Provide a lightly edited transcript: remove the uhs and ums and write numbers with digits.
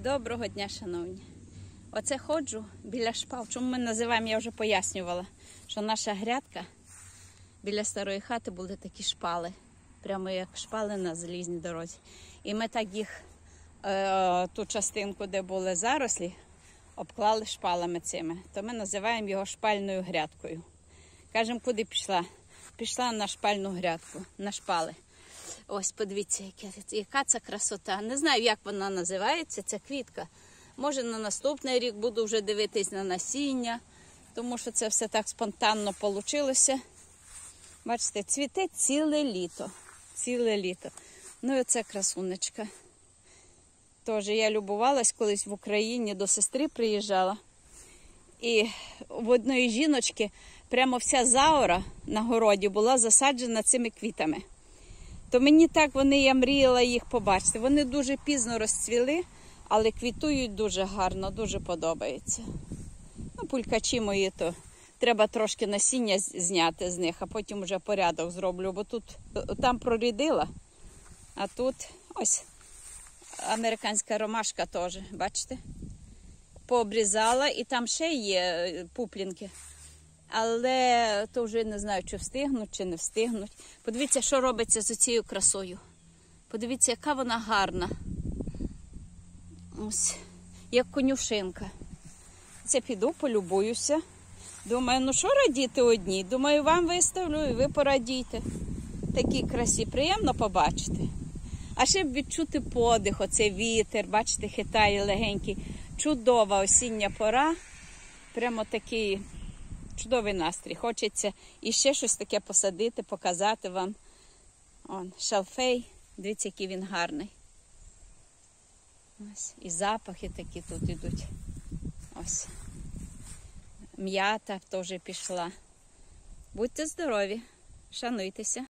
Доброго дня, шановні. Оце ходжу біля шпал. Чому ми називаємо, я вже пояснювала, що наша грядка біля старої хати були такі шпали. Прямо як шпали на залізній дорозі. І ми так їх, ту частинку, де були зарослі, обклали шпалами цими. То ми називаємо його шпальною грядкою. Кажемо, куди пішла? Пішла на шпальну грядку, на шпали. Ось, подивіться, яка це красота. Не знаю, як вона називається, ця квітка. Може, на наступний рік буду вже дивитись на насіння, тому що це все так спонтанно вийшло. Бачите, цвіте ціле літо. Ціле літо. Ну і оце красунечка. Тож я любувалась колись в Україні, до сестри приїжджала. І в одної жіночки прямо вся заура на городі була засаджена цими квітами. То мені так я мріяла їх побачити. Вони дуже пізно розцвіли, але квітують дуже гарно, дуже подобається. Ну, пулькачі мої, то треба трошки насіння зняти з них, а потім вже порядок зроблю, бо там прорідила, а тут ось американська ромашка теж, бачите? Пообрізала, і там ще є пуплінки. Але то вже не знаю, чи встигнуть, чи не встигнуть. Подивіться, що робиться з цією красою. Подивіться, яка вона гарна. Ось, як конюшинка. Це піду, полюбуюся. Думаю, ну що радіти одній? Думаю, вам виставлю і ви порадійте. Такій красі приємно побачити. А ще б відчути подих, оцей вітер, бачите, хитає легенький. Чудова осіння пора. Прямо такий чудовий настрій. Хочеться іще щось таке посадити, показати вам. Шалфей. Дивіться, який він гарний. Ось. І запахи такі тут йдуть. Ось. М'ята теж пішла. Будьте здорові, шануйтеся.